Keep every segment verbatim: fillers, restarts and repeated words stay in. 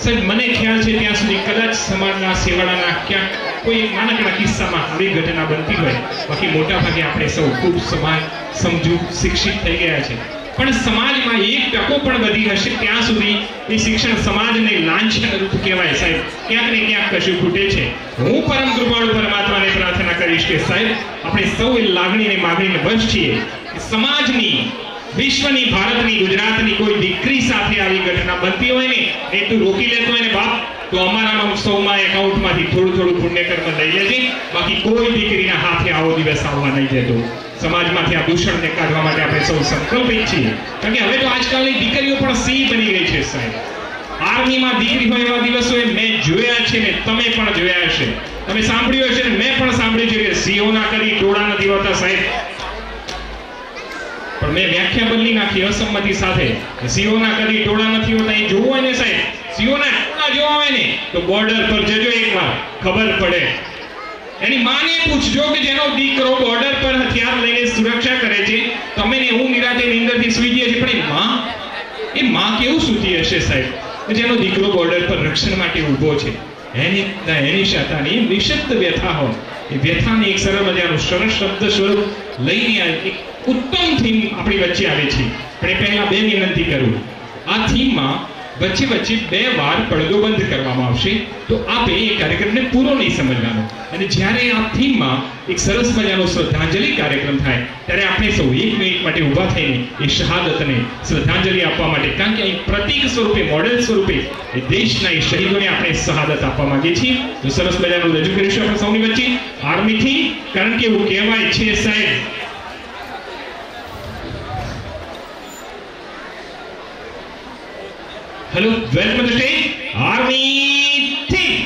સાહેબ મને ખ્યાલ છે ત્યાં સુધી કદાચ સમાજના સેવાળાના ક્યાંક કોઈ નાનકડા કિસ્સામાં આવી ઘટના બનતી હોય, બાકી મોટા ભાગે આપણે સૌ ખૂબ સમાજ સમજુ શિક્ષિત થઈ ગયા છે. પણ સમાજમાં એક ટકો પણ વધી હશે ત્યાં સુધી એ શિક્ષણ સમાજને લાંછન રૂપ કહેવાય. સાહેબ ક્યાંક ને ક્યાંક કશું ખૂટે છે. હું પરમ કૃપાળુ પરમાત્માને પ્રાર્થના કરીશ કે સાહેબ આપણે સૌ એ લાગણીને માગણીને વશ છીએ કે સમાજની, વિશ્વની, ભારતની, ગુજરાતની કોઈ દીકરી સાથે આવી ઘટના બનતી હોય ને એ તું રોકી લેતો હોય ને બાપ, તો અમારા સૌમાં એકાઉન્ટમાંથી થોડું થોડું પુણ્યકર્મ લઈ લેજે. બાકી કોઈ દીકરીના હાથે આવો દિવસ આવવા નહીં દેતો. સમાજમાંથી આ દૂષણને કાઢવા માટે આપણે સૌ સંકલ્પિત છીએ. કારણ કે હવે તો આજકાલની દીકરીઓ પણ સિંહ બની ગઈ છે સાહેબ. આર્મીમાં દીકરી હોય એવા દિવસો મેં જોયા છે ને તમે પણ જોયા હશે. તમે સાંભળ્યું હશે ને મેં પણ સાંભળ્યું છે કે સિંહોના કરી ટોળા નથી હોતા સાહેબ. પણ મેં વ્યાખ્યા બદલી નાખી અસંમતિ સાથે. સિંહોના કદી ટોળા નથી હોતા એ જોવું હોય ને સાહેબ, સિંહોના ટોળા જોવા હોય ને તો બોર્ડર પર જજો એકવાર, ખબર પડે. એની માને પૂછજો કે જેનો દીકરો બોર્ડર પર હથિયાર લઈને સુરક્ષા કરે છે, તમે ને હું નિરાતે નીંદરથી સૂઈ જઈએ છીએ, પણ એ માં એ માં કેવું સૂતી હશે સાહેબ, જેનો દીકરો બોર્ડર પર રક્ષણ માટે ઊભો છે. એની એની શાતાની નિશબ્દ વ્યથા હોય, એ વ્યથાની એક સરળ મજાનું સરળ શબ્દ સ્વરૂપ લઈને એક ઉત્તમ થીમ આપણી વચ્ચે આવે છે. પણ એ પહેલા બે વિનંતી કરું. આ થીમમાં વચ્ચે વચ્ચે બે વાર પડદો બંધ કરવામાં આવશે, તો આપે એ કાર્યક્રમને પૂરો નહીં સમજવાનો. અને જ્યારે આ થીમમાં એક સરસ મજાનો શ્રદ્ધાંજલિ કાર્યક્રમ થાય ત્યારે આપણે સૌ એક મિનિટ માટે ઊભા થઈને એ શહાદતને શ્રદ્ધાંજલિ આપવા માટે, કારણ કે અહીં પ્રતીક સ્વરૂપે, મોડેલ સ્વરૂપે એ દેશના એ શહીદોને આપણે શહાદત આપવા માંગીએ છીએ. તો સરસ મજાનું રજૂ કરીશું આપણે સૌની વચ્ચે આર્મીથી, કારણ કે એવું કહેવાય છે સાહેબ, hello, welcome to the stage, Army team.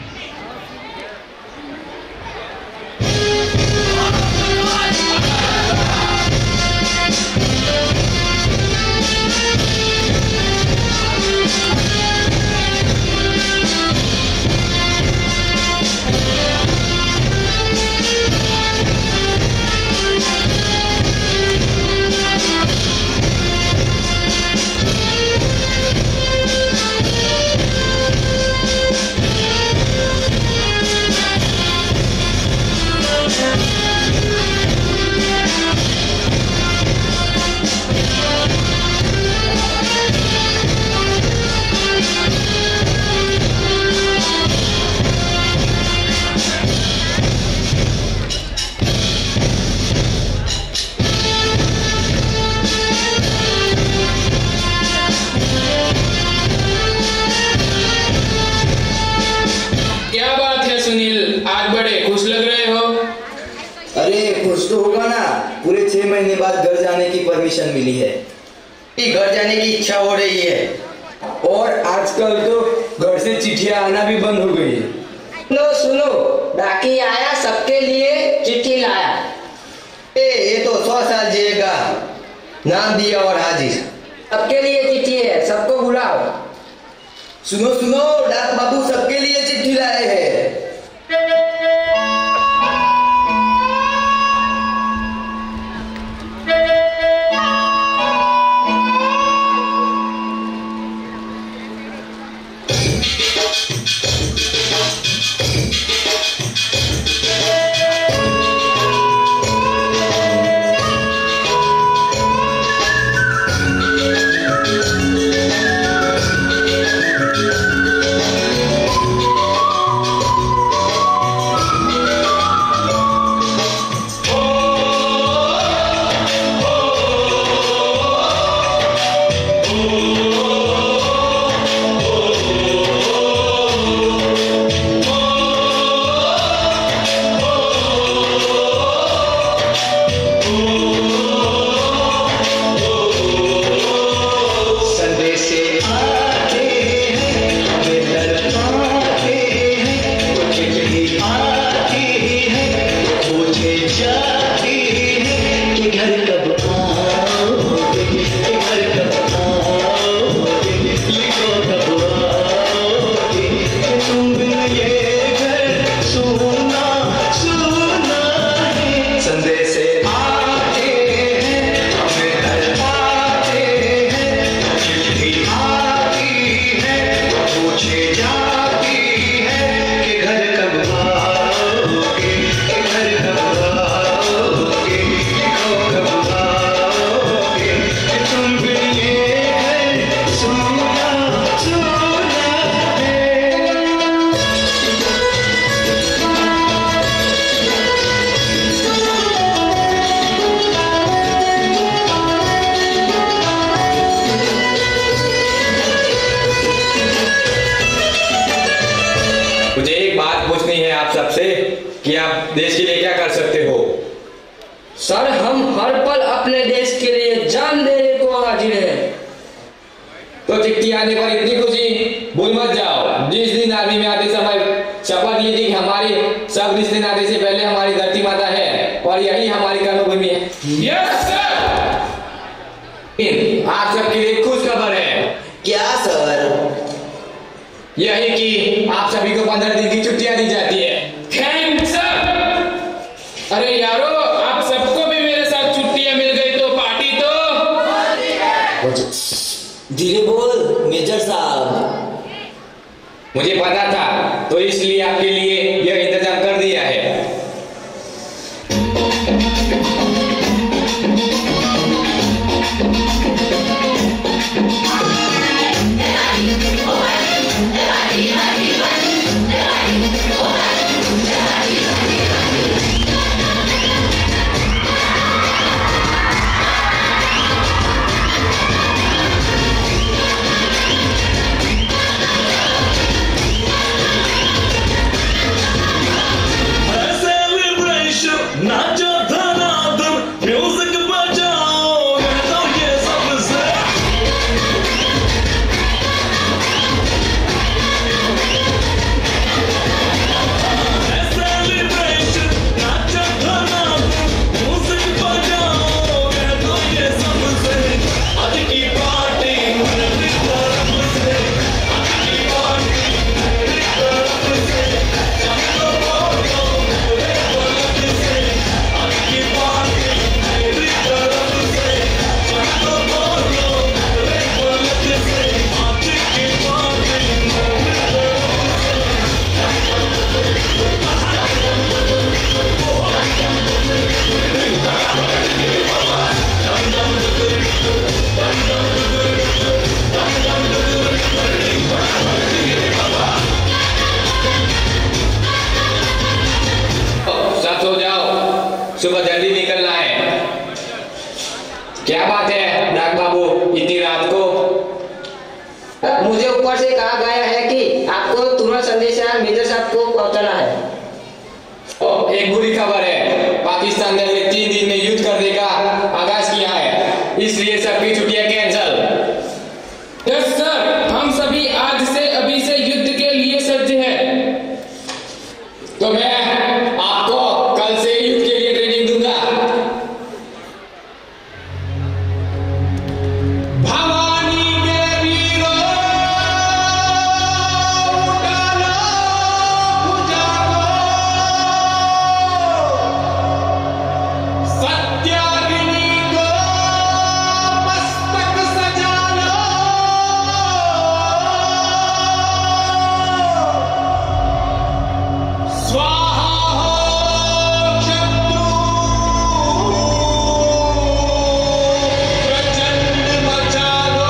Permission मिली है, घर जाने की इच्छा हो रही है, और आजकल तो घर से चिट्ठियां आना भी बंद हो गई है. सुनो सुनो, डाकी आया, सबके लिए चिट्ठी लाया. ए, ये तो सौ साल जिएगा, नाम दिया और हाजिर. सबके लिए चिट्ठी है, सबको बुलाओ. सुनो सुनो, डाक बाबू सबके लिए चिट्ठी लाए हैं. कि आप देश के लिए क्या कर सकते हो। सर, हम हर पल अपने देश के लिए जान देने को हाजिर हैं। तो चिट्ठी आने पर इतनी खुशी भूल मत जाओ। जिस दिन आर्मी में आते समय शपथ ली थी कि हमारी सब रिश्ते नाते से पहले हमारी धरती माता है और यही हमारी कर्मभूमि है। Yes sir. आप सबके लिए खुश खबर है। क्या सर? यही कि आप सभी को पंद्रह दिन की छुट्टियां दी जाती है। Thanks sir. अरे यारो, आप सबको भी मेरे साथ छुट्टियां मिल गई तो पार्टी तो। धीरे बोल मेजर साहब। मुझे पता था, तो इसलिए आपके लिए यह इंतजाम कर दिया है। सुबह जल्दी निकलना है। क्या बात है नाग बाबू, इतनी रात को? मुझे ऊपर से कहा गया है कि आपको तुरंत संदेश मेजर साहब को पहुंचाना है। ओ, एक बुरी खबर है। पाकिस्तान ने अगले तीन दिन में युद्ध करने का आगाज किया है, इसलिए सबकी छुट्टियां कैंसल। यस सर, हम सभी आज से अभी से युद्ध के लिए सज्ज हैं। तो मैं आपको कल से युद्ध के लिए ट्रेनिंग दूंगा। भवानी के वीरों, उठालो भुजाओं, सत्याग्नि को मस्तक सजा लो। स्वाहा हो शत्रु, प्रचंड मचा दो।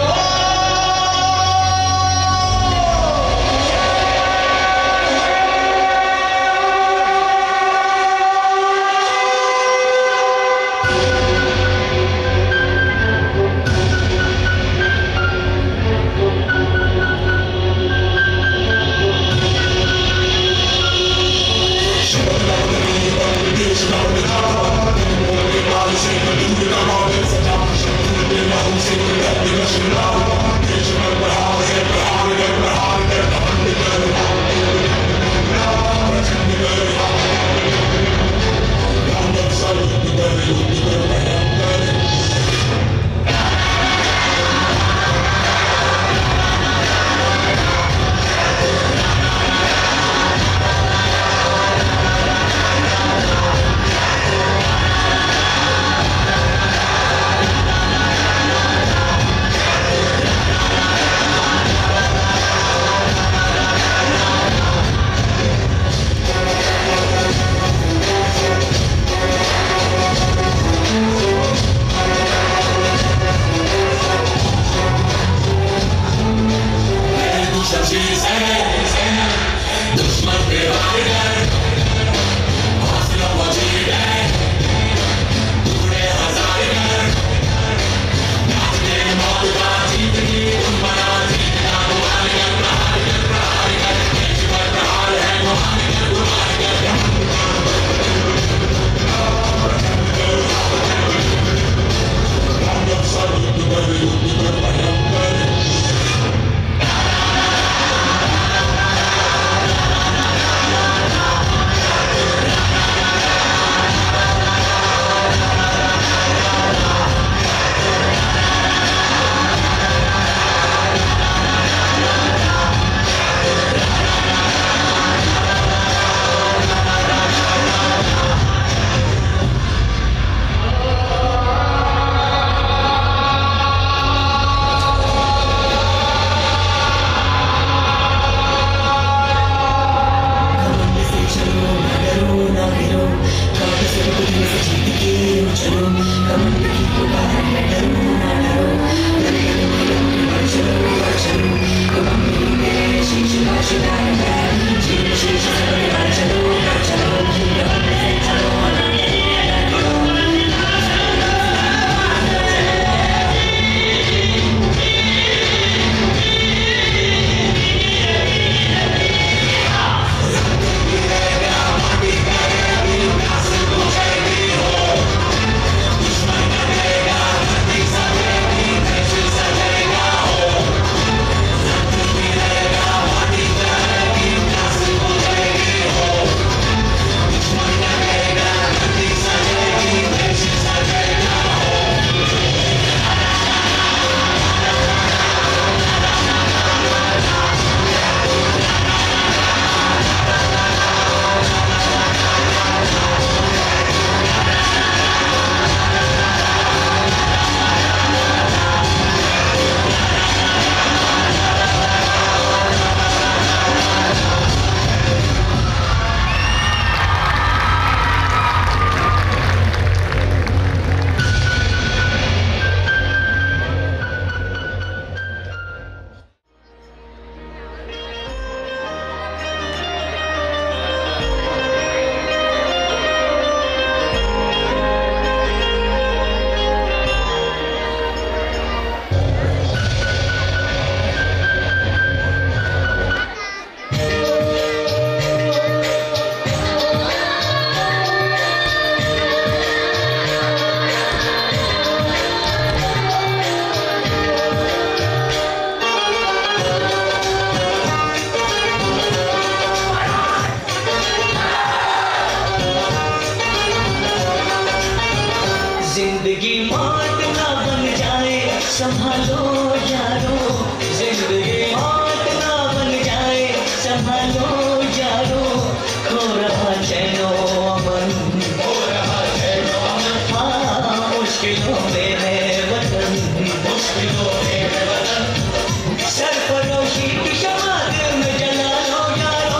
यारो, जिंदगी मौत ना बन जाए, संभालो यारो, खो रहा चैनो अमन, खो रहा चैनो अमन, हाँ मुश्किलों में है वतन, मुश्किलों में है वतन, सरफरोशी की शम्मा दिल में जला लो यारो,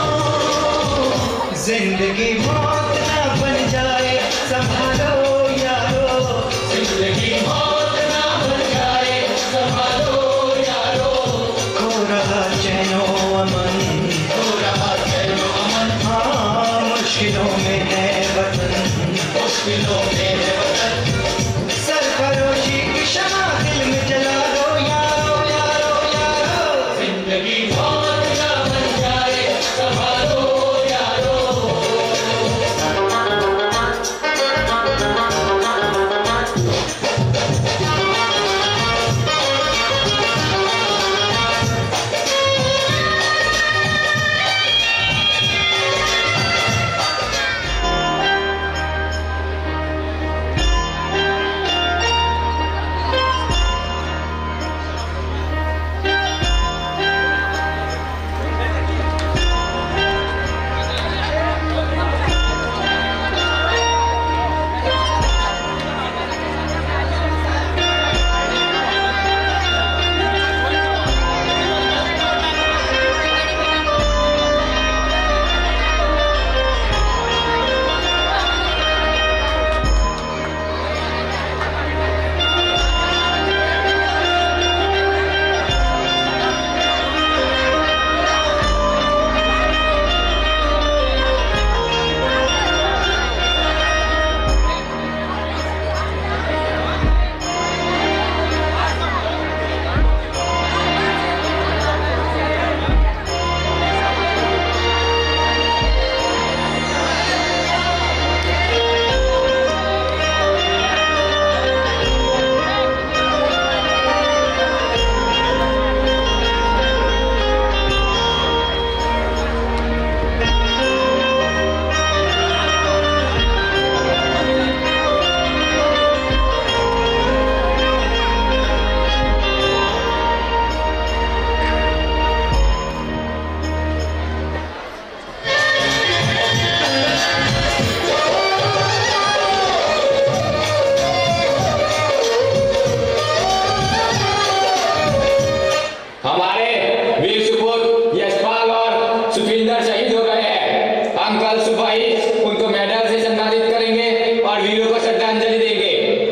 जिंदगी मौत ना बन जाए, संभालो यारो, जिंदगी मौत ना बन जाए, संभालो यारो, खो रहा चैनो अमन, खो रहा चैनो अमन, हाँ मुश्किलों में है वतन, मुश्किलों में है वतन, सरफरोशी की शम्मा दिल में जला लो यारो, यारो, यारो, जिंदगी मौत ना बन जाए, संभालो यारो। हमारे वीर सुपुत्र यशपाल और सुखविंदर शहीद हो गए हैं। हम कल सुबह ही उनको मेडल से सम्मानित करेंगे और वीरों को श्रद्धांजलि देंगे।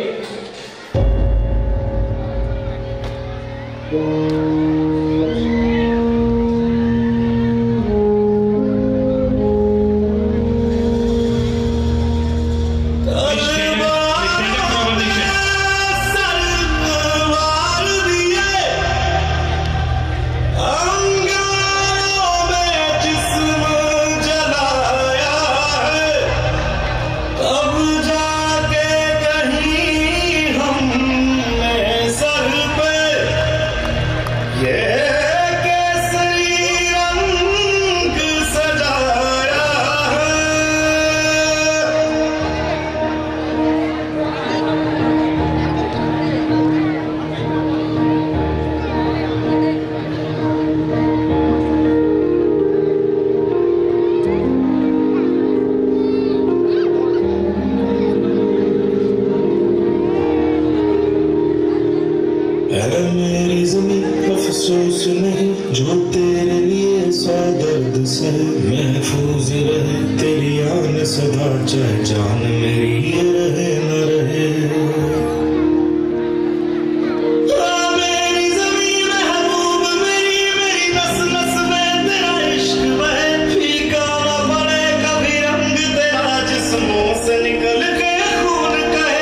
मेरी ज़मीं अफसोस नहीं जो तेरे लिए सौ दर्द से महफूज रहे तेरी आन सदा, चाहे जान मेरी ये रहे न रहे। मेरी ज़मीं महबूब मेरी, मेरी नस नस में तेरा इश्क बहे, फीका न पड़े कभी रंग तेरा जिस्मों से निकल के खून कहे।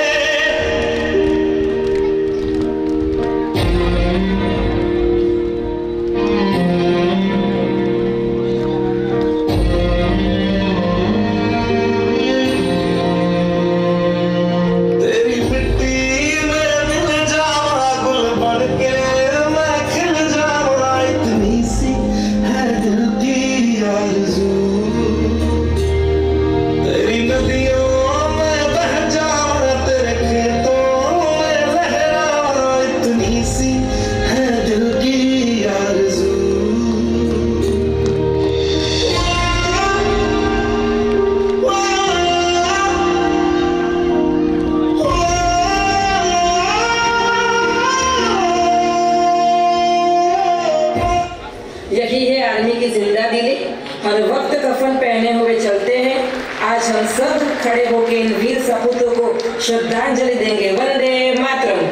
आर्मी की जिंदा दिली, हर वक्त कफन पहने हुए चलते हैं। आज हम सब खड़े होकर इन वीर सपूतों को श्रद्धांजलि देंगे। वंदे मातरम।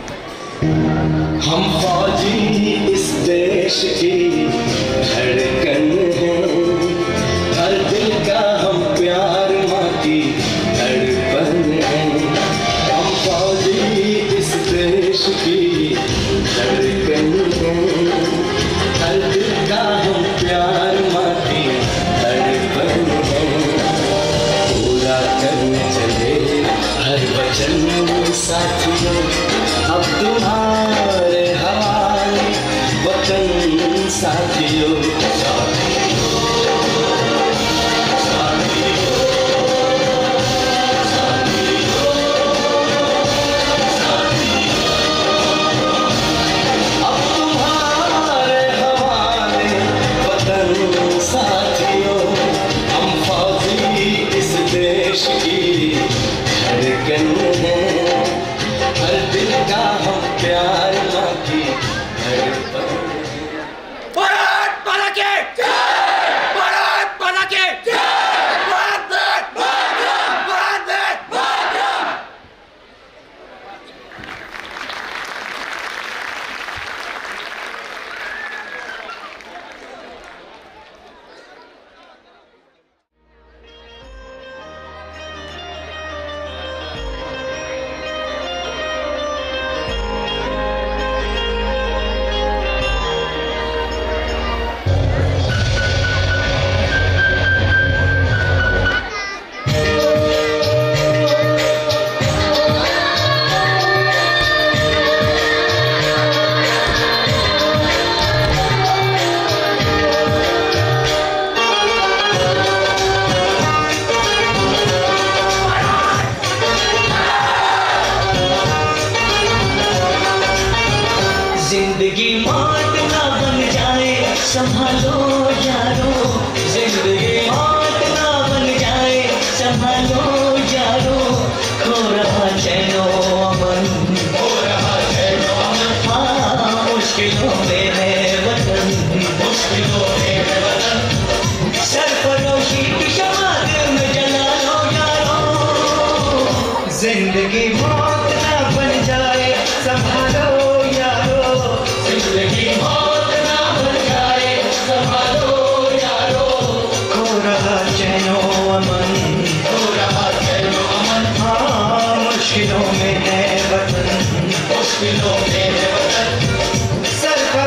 हम फौजी इस देश की धड़कन हैं, हर दिल का हम प्यार माँ की धड़कन है। हम फौजी इस देश की धड़कन हैं, हर दिल का हम प्यार माँ की धड़कन है। पूरा करने चले हर वचन साथियों, अब तुम्हारे हवाले वतन साथियों। संभालो यारो, जिंदगी मौत ना बन जाए, संभालो यारो, खो रहा चैनो अमन, खो रहा चैनो अमन, हाँ मुश्किलों में है वतन, मुश्किलों में है वतन, सरफरोशी की शम्मा दिल में जला लो यारो, जिंदगी मौत ना बन जाए, संभालो यारो, जिंदगी मौत चैनो अमन, हो रहा चैनो अमन, हाँ मुश्किलों में है वतन, मुश्किलों में है वतन, सर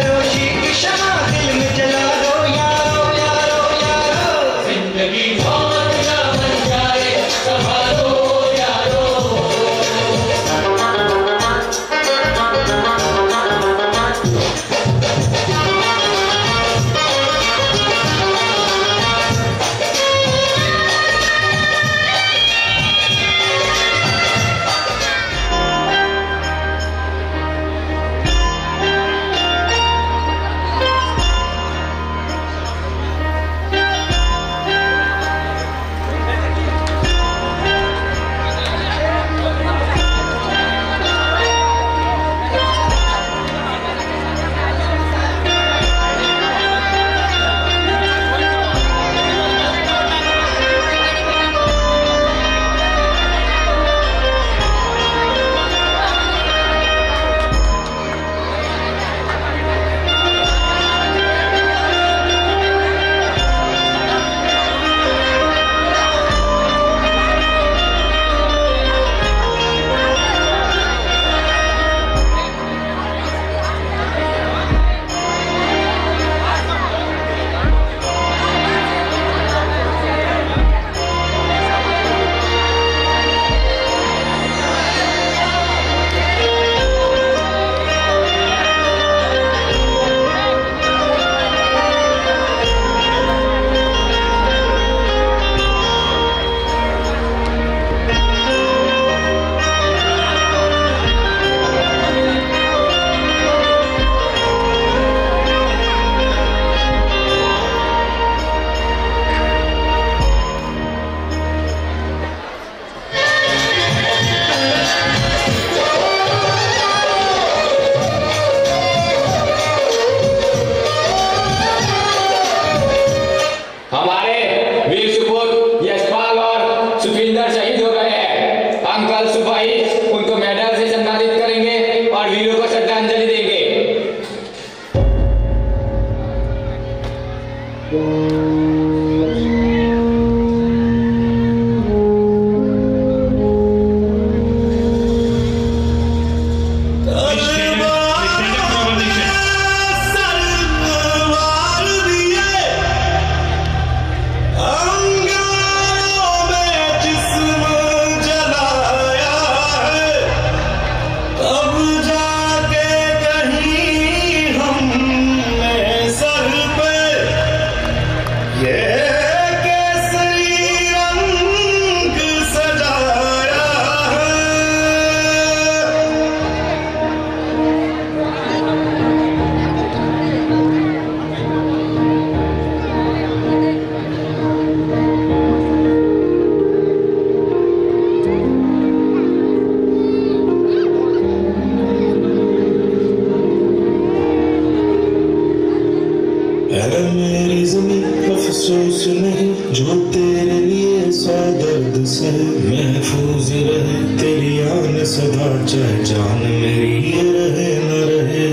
अफसोस नहीं जो तेरे लिए सौ दर्द से महफूज रहे तेरी आन सदा, चाहे जान मेरी ये रहे न रहे।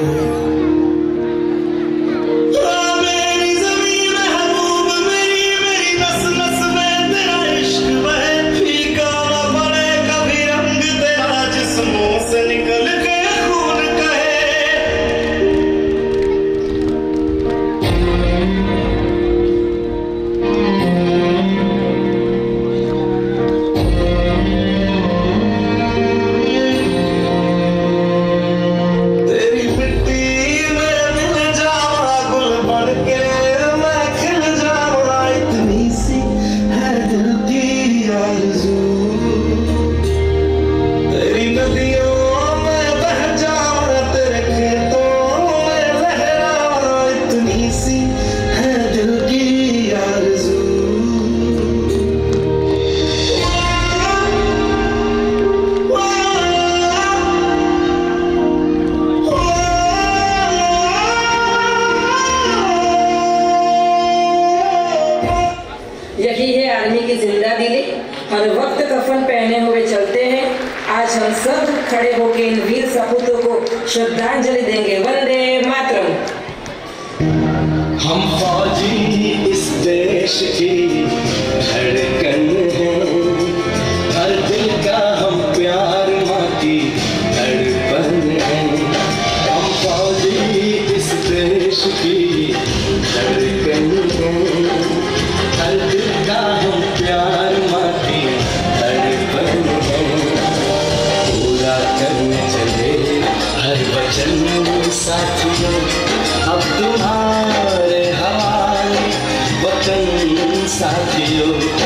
यही है आदमी की जिंदा दिली, हर वक्त कफन पहने हुए चलते हैं। आज हम सब खड़े होकर इन वीर सपूतों को श्रद्धांजलि देंगे। वंदे मातरम। हम फौजी इस देश की धड़कन हैं, हर दिल का हम प्यार माँ की धड़पन है। हम फौजी इस देश की धड़कन हैं, हर दिल का हम प्यार माँ की धड़पन है। पूरा करने चले हर वचन साथियों, अब तुम्हारे हवाले वतन साथियों।